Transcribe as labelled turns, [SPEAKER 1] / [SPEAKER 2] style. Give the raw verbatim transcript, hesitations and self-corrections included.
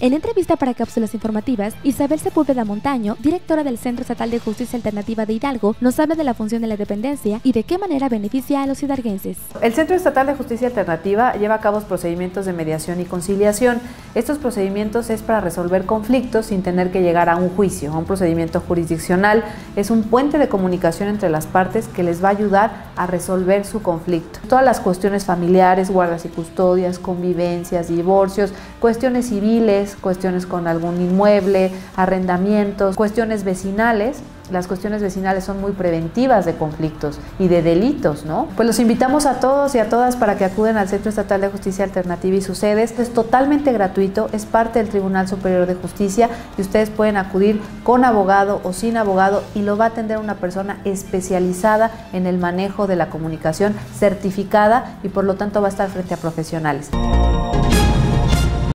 [SPEAKER 1] En entrevista para Cápsulas Informativas, Isabel Sepúlveda Montaño, directora del Centro Estatal de Justicia Alternativa de Hidalgo, nos habla de la función de la dependencia y de qué manera beneficia a los hidalguenses.
[SPEAKER 2] El Centro Estatal de Justicia Alternativa lleva a cabo procedimientos de mediación y conciliación. Estos procedimientos es para resolver conflictos sin tener que llegar a un juicio, a un procedimiento jurisdiccional. Es un puente de comunicación entre las partes que les va a ayudar a resolver su conflicto. Todas las cuestiones familiares, guardas y custodias, convivencias, divorcios, cuestiones civiles, cuestiones con algún inmueble, arrendamientos, cuestiones vecinales. Las cuestiones vecinales son muy preventivas de conflictos y de delitos, ¿no? Pues los invitamos a todos y a todas para que acuden al Centro Estatal de Justicia Alternativa y sus sedes. Es totalmente gratuito, es parte del Tribunal Superior de Justicia y ustedes pueden acudir con abogado o sin abogado y lo va a atender una persona especializada en el manejo de la comunicación, certificada y por lo tanto va a estar frente a profesionales.